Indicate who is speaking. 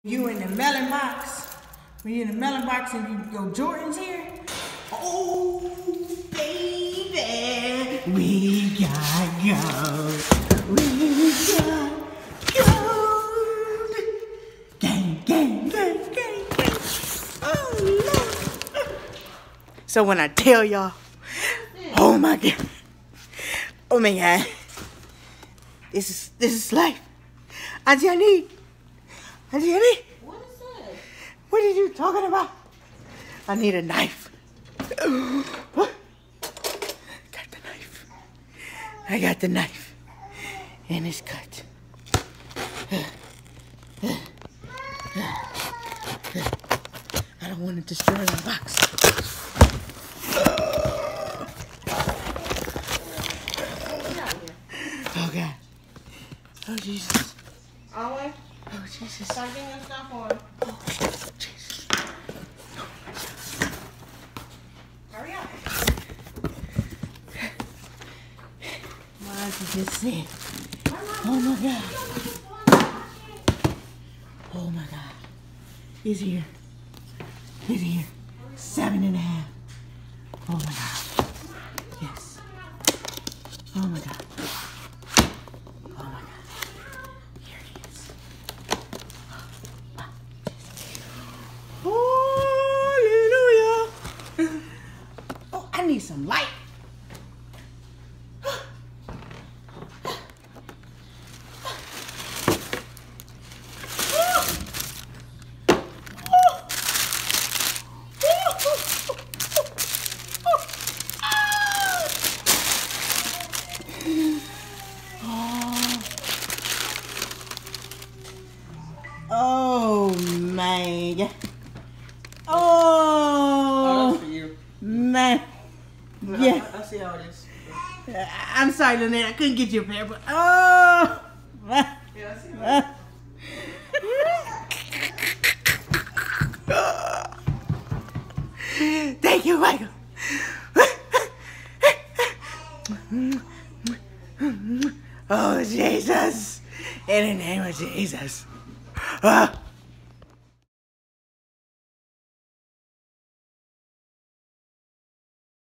Speaker 1: You in the melon box. When you're in the melon box and you go Jordan's here. Oh, baby, we got gold. We got gold. Gang, gang, gang, gang, gang. Oh, Lord. So when I tell y'all, oh my God. Oh my God. This is life. Auntie Annie. Auntie Annie.
Speaker 2: What is that?
Speaker 1: What are you talking about? I need a knife. Got the knife. I got the knife. And it's cut. I don't want to destroy the box. Oh God. Oh Jesus.
Speaker 2: Always.
Speaker 1: Oh Jesus.
Speaker 2: Start getting your stuff on.
Speaker 1: Oh Jesus.
Speaker 2: Hurry up.
Speaker 1: My auntie just said. Oh my God. Oh my God. He's here. He's here. 7.5. Oh my God. Yes. Oh my God. Oh my God. Here he is. Hallelujah. Oh, I need some light. Oh man.
Speaker 2: Oh,
Speaker 1: Oh
Speaker 2: that's for you.
Speaker 1: man. Yeah.
Speaker 2: I see how it is.
Speaker 1: I'm sorry, Lynette. I couldn't get you a pair, but oh.
Speaker 2: Yeah, I see how it is.
Speaker 1: Thank you, Michael. Oh, Jesus. In the name of Jesus.